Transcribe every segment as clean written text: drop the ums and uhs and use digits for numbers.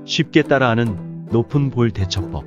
쉽게 따라하는 높은 볼 대처법.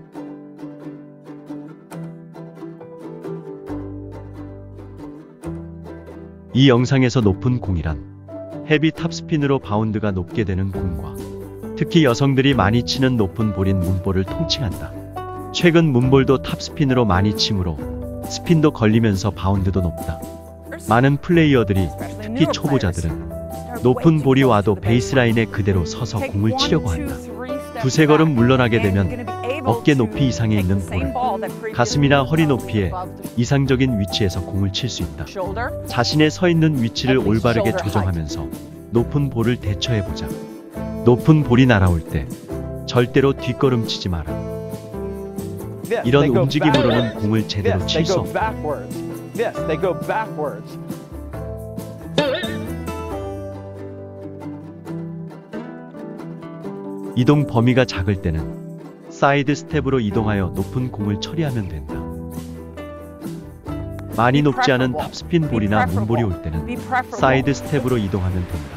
이 영상에서 높은 공이란 헤비 탑스핀으로 바운드가 높게 되는 공과 특히 여성들이 많이 치는 높은 볼인 문볼을 통칭한다. 최근 문볼도 탑스핀으로 많이 치므로 스핀도 걸리면서 바운드도 높다. 많은 플레이어들이, 특히 초보자들은 높은 볼이 와도 베이스라인에 그대로 서서 공을 치려고 한다. 두세 걸음 물러나게 되면 어깨 높이 이상에 있는 볼을 가슴이나 허리 높이에 이상적인 위치에서 공을 칠 수 있다. 자신의 서 있는 위치를 올바르게 조정하면서 높은 볼을 대처해보자. 높은 볼이 날아올 때 절대로 뒷걸음치지 마라. 이런 움직임으로는 공을 제대로 칠 수 없다. 이동 범위가 작을 때는 사이드 스텝으로 이동하여 높은 공을 처리하면 된다. 많이 높지 않은 탑스핀 볼이나 문볼이 올 때는 사이드 스텝으로 이동하면 된다.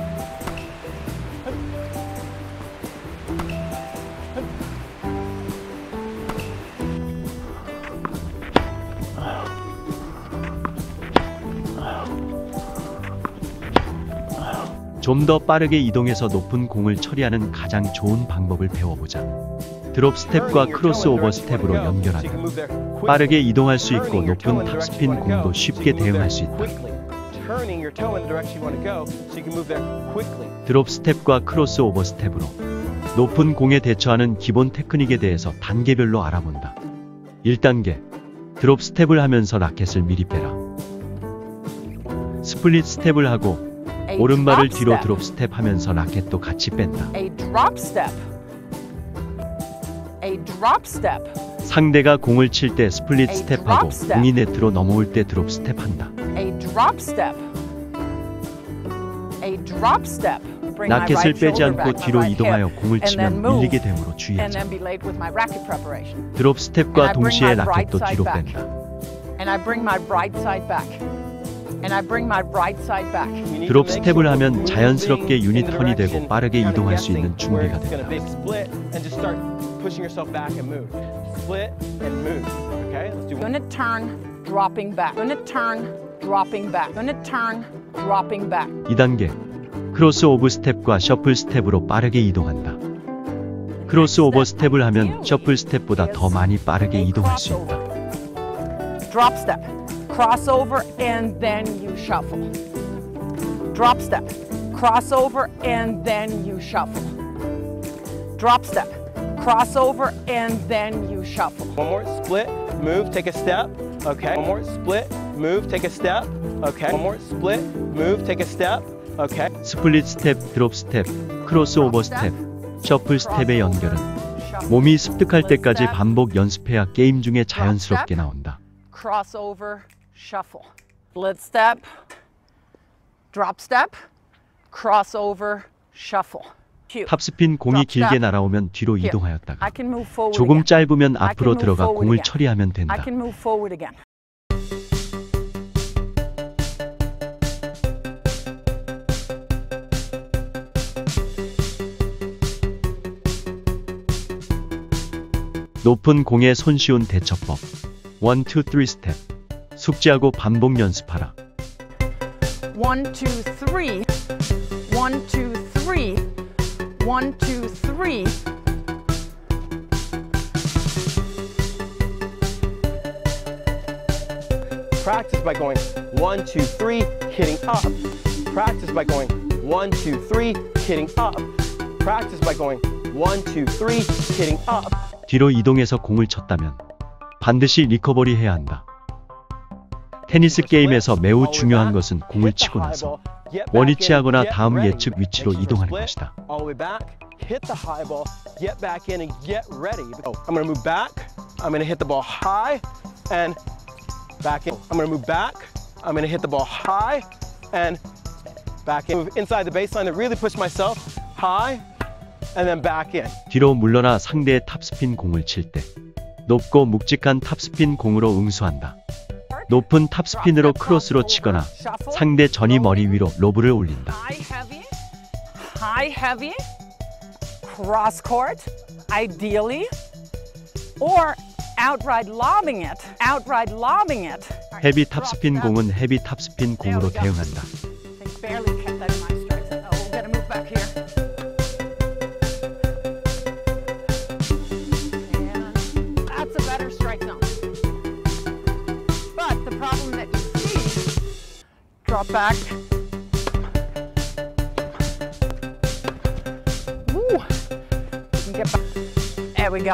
좀 더 빠르게 이동해서 높은 공을 처리하는 가장 좋은 방법을 배워보자. 드롭 스텝과 크로스오버 스텝으로 연결한다. 빠르게 이동할 수 있고 높은 탑스핀 공도 쉽게 대응할 수 있다. 드롭 스텝과 크로스오버 스텝으로 높은 공에 대처하는 기본 테크닉에 대해서 단계별로 알아본다. 1단계, 드롭 스텝을 하면서 라켓을 미리 빼라. 스플릿 스텝을 하고 오른발을 뒤로 드롭 스텝 하면서 라켓도 같이 뺀다. 상대가 공을 칠 때 스플릿 스텝하고 공이 네트로 넘어올 때 드롭 스텝 한다. 라켓을 빼지 않고 뒤로 이동하여 공을 치면 밀리게 되므로 주의하자. 드롭 스텝과 동시에 라켓도 뒤로 뺀다. 드롭 스텝을 하면 자연스럽게 유닛 턴이 되고 빠르게 이동할 수 있는 준비가 된다. Unit turn, dropping back. Unit turn, dropping back. Unit turn, dropping back. 2단계, 크로스 오브 스텝과 셔플 스텝으로 빠르게 이동한다. 크로스 오버 스텝을 하면 셔플 스텝보다 더 많이 빠르게 이동할 수 있다. Drop step, crossover, and then you shuffle. Drop step, crossover, and then you shuffle. Drop step, crossover, and then you shuffle. One more split, move, take a step. Okay. One more split, move, take a step. Okay. One more split, move, take a step. Okay. 스플릿 스텝, 드롭 스텝, 크로스 오버 스텝, 셔플 스텝의 연결은 몸이 습득할 때까지 반복 연습해야 게임 중에 자연스럽게 나온다. Crossover, shuffle. Split step, drop step, crossover, shuffle. 탑스핀 공이 길게 날아오면 뒤로 이동하였다가 조금 짧으면 앞으로 들어가 공을 처리하면 된다. 높은 공의 손쉬운 대처법. 1, 2, 3 스텝. 숙지하고 반복 연습하라. 1, 2, 3. 1, 2, 3. 1, 2, 3. Practice by going 1, 2, 3, hitting up. Practice by going 1, 2, 3, hitting up. Practice by going 1, 2, 3, hitting up. 뒤로 이동해서 공을 쳤다면 반드시 리커버리 해야 한다. 테니스 게임에서 매우 중요한 것은 공을 치고 나서 원위치하거나 다음 예측 위치로 이동하는 것이다. Hit the high ball, get back in and get ready. I'm going to move back. I'm going to hit the ball high and back in. I'm going to move back. I'm going to hit the ball high and back in. Move inside the baseline to really push myself high and then back in. 뒤로 물러나 상대의 탑스핀 공을 칠 때 높고 묵직한 탑스핀 공으로 응수한다. 높은 탑스핀으로 크로스로 치거나 상대 전이 머리 위로 로브를 올린다. High heavy, cross court, ideally, or outright lobbing it. Outright lobbing it. 헤비 탑스핀 공은 헤비 탑스핀 공으로 대응한다. They barely kept that in my strike zone. Oh, we're gonna move back here. And that's a better strike zone. But the problem that you see, drop back. Woo! You can get back. There we go.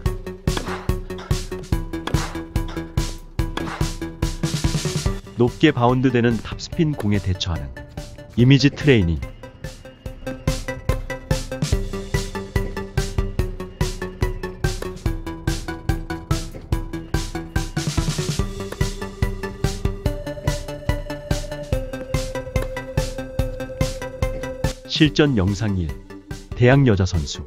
높게 바운드되는 탑스핀 공에 대처하는 이미지 트레이닝. 실전 영상 1. 대학 여자 선수.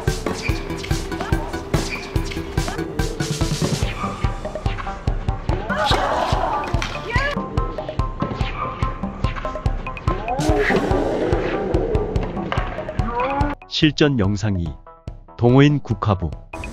실전 영상 2. 동호인 국화부.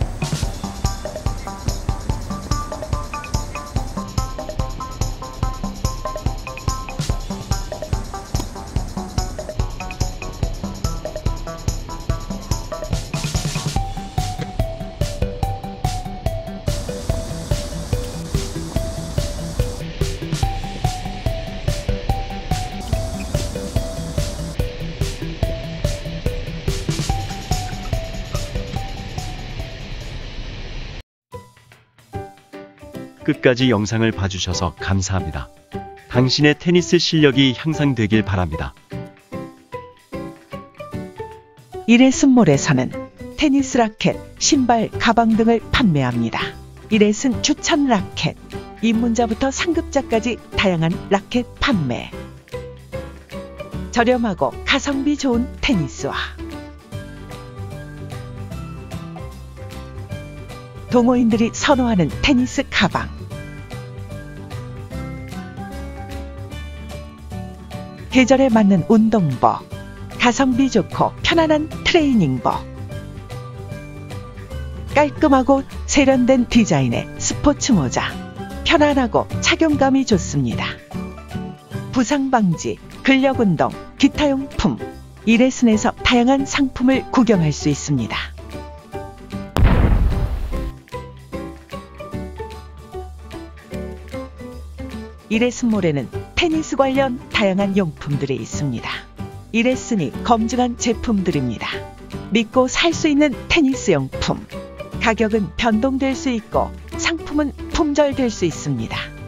끝까지 영상을 봐주셔서 감사합니다. 당신의 테니스 실력이 향상되길 바랍니다. 이레슨몰에서는 테니스 라켓, 신발, 가방 등을 판매합니다. 이레슨 추천 라켓, 입문자부터 상급자까지 다양한 라켓 판매. 저렴하고 가성비 좋은 테니스화. 동호인들이 선호하는 테니스 가방. 계절에 맞는 운동복. 가성비 좋고 편안한 트레이닝복. 깔끔하고 세련된 디자인의 스포츠 모자. 편안하고 착용감이 좋습니다. 부상 방지, 근력 운동, 기타 용품. 이레슨에서 다양한 상품을 구경할 수 있습니다. 이레슨몰에는 테니스 관련 다양한 용품들이 있습니다. 이레슨이 검증한 제품들입니다. 믿고 살 수 있는 테니스 용품. 가격은 변동될 수 있고 상품은 품절될 수 있습니다.